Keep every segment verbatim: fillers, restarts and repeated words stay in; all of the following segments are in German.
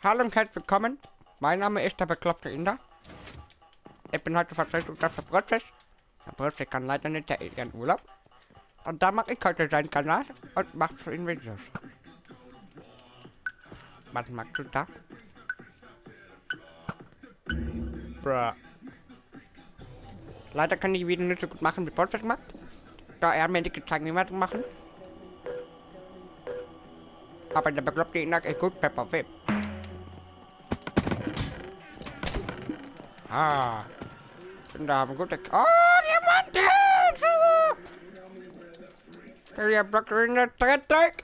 Hallo und herzlich willkommen. Mein Name ist der bekloppte Inder. Ich bin heute Vertretung der Brötfisch. Der Brötfisch kann leider nicht, der ist in Urlaub. Und da mache ich heute seinen Kanal und mache für ihn Videos. Was magst du da? Bruh. Leider kann ich die Videos nicht so gut machen, wie Brötfisch macht. Da er mir nicht gezeigt, wie wir das machen. Aber der bekloppte Inder ist gut bei Film. Ah. Und da haben gute... Oh, Diamanten! Der Block in der Dreck.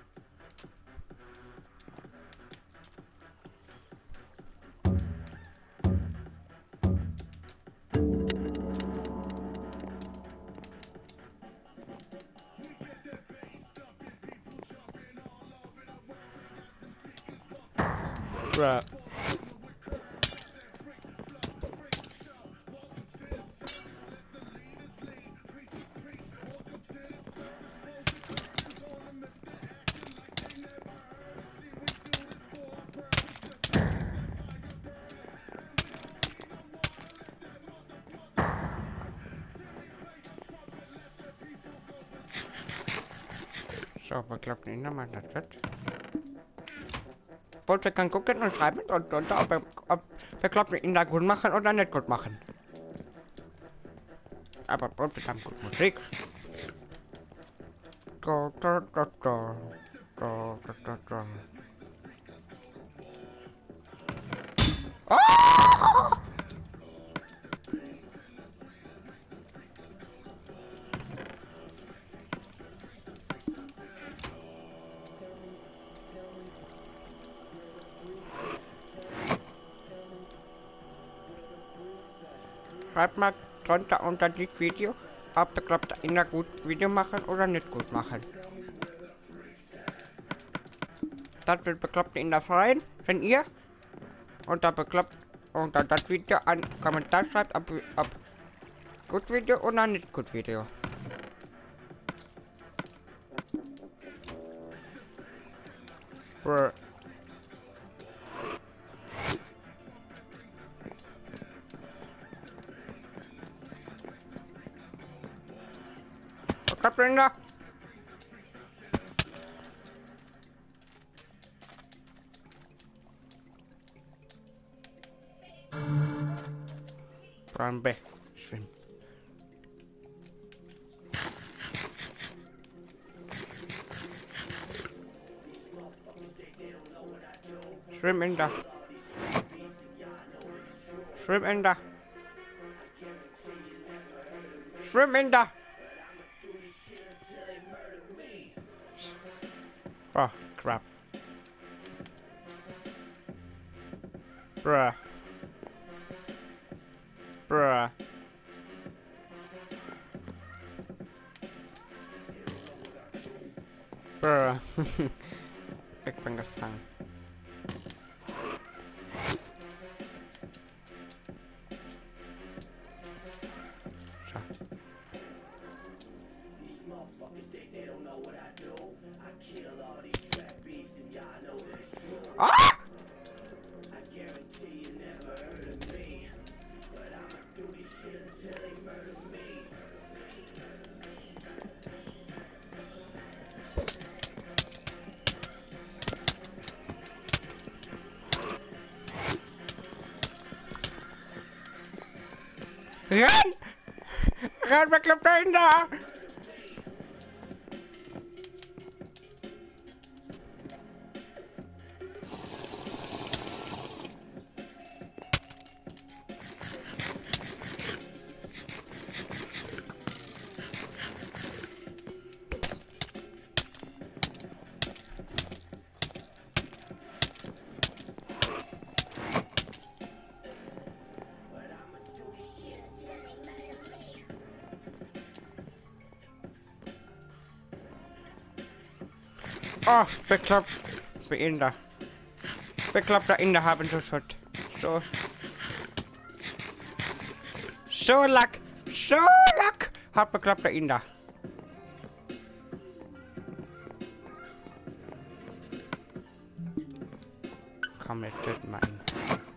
Bruh. So, bekloppten Inder macht das jetzt. Wollte kann gucken und schreiben und, und ob, er, ob bekloppten Inder gut machen oder nicht gut machen. Aber Wollte kann gut Musik. Da, da, da, da. Da, da, da, da. Oh! Schreibt mal drunter unter das Video, ob bekloppte Inder gut Video machen oder nicht gut machen. Das wird bekloppte Inder freuen, wenn ihr unter bekloppt unter das Video einen Kommentar schreibt, ob, ob gut Video oder nicht gut Video. Bruh. Kapländer. Plan B. Schwimmen. Schwimminder. Schwimminder. Schwimminder. Oh, crap. Bruh. Bruh. Bruh. Ich bin gefangen. Ah! Renn! Renn, bekloppte Inder! Oh, bekloppt. Inder. Bekloppter Inder haben so Schutz. So. So lack. So lack. Hat bekloppter Inder. komm, jetzt töten wir ihn.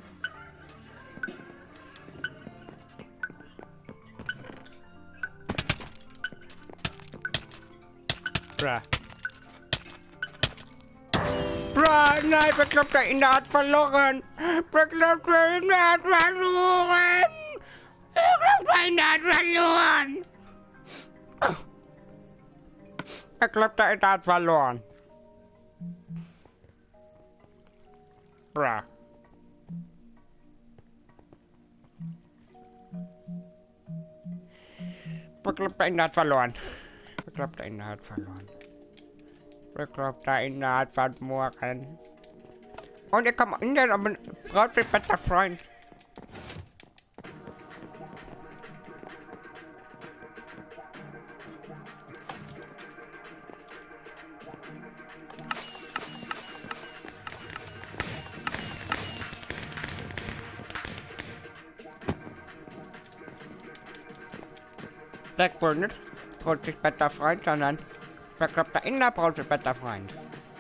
Bra. Bra, nein, Bekloppter Inder hat verloren. Bekloppter Inder hat verloren. Bekloppter Inder hat verloren. Bekloppter Inder hat verloren. Bra. Bekloppter Inder hat verloren. Bekloppter Inder hat verloren. Bekloppter Inder hat verloren. Und er kommt in der Braut wird besser Freund. Blackburn nicht braut sich besser Freund, sondern Bekloppter Inder braut sich besser Freund.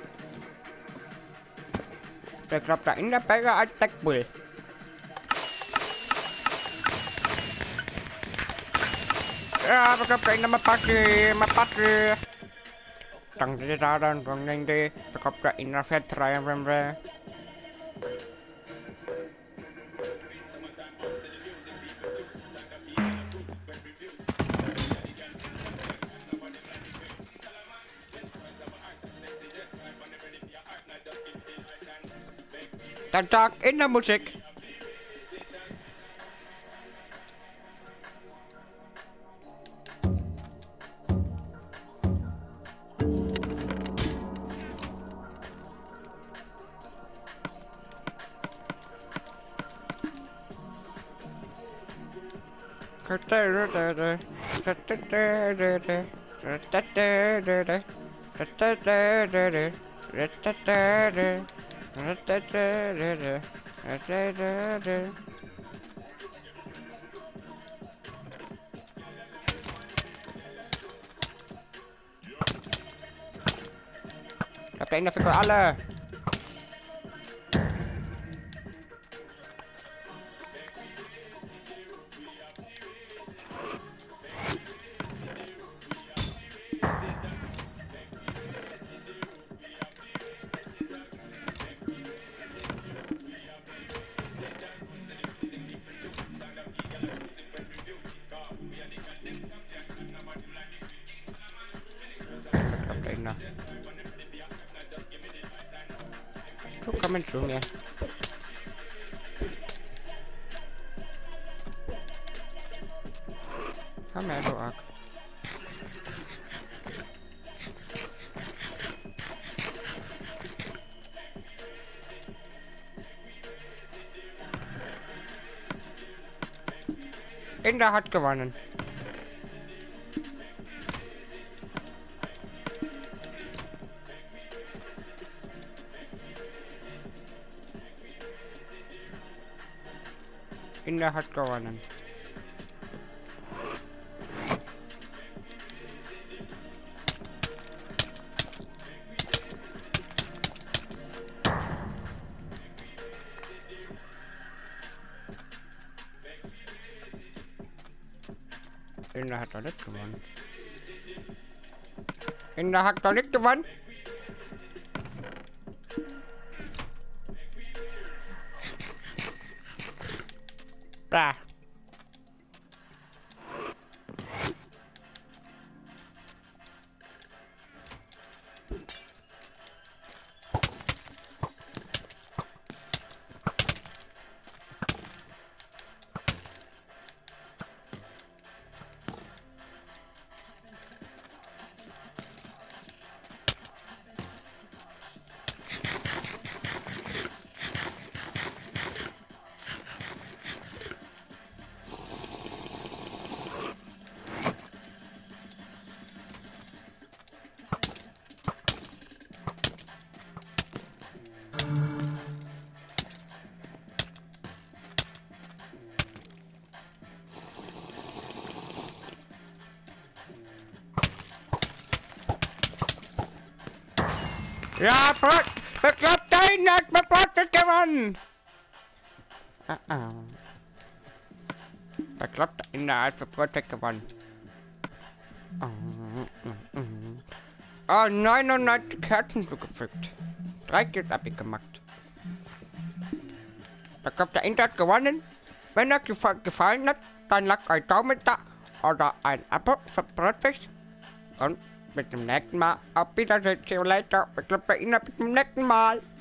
Bekloppter Inder besser als Blackbull. Ja, Bekloppter Inder mal Party, mal Party. Danke dir da, dann danke dir. Bekloppter Inder fährt drei, wenn wir. Der Tag in der Musik. Ich hab Inder für alle. Du komm zu mir. Komm her, du Arg. Inder hat gewonnen. Inder hat gewonnen. Inder hat doch nicht gewonnen. Inder hat doch nicht gewonnen. Da. Ja, Bekloppter Nein, er hat Beklopptes gewonnen! Ah, ah. Bekloppter Inder hat Beklopptes gewonnen. Oh, mm, mm. Oh, neunundneunzig Kerzen zugepflückt. Drei Kills hab ich gemacht. Bekloppter Inder hat gewonnen. Wenn euch die Folge gefallen hat, dann lasst ein Daumen da oder ein Abo für Broadfish. Und bis zum nächsten Mal. Auf Wiedersehen. See you later. Bekloppter Inder bis zum nächsten Mal.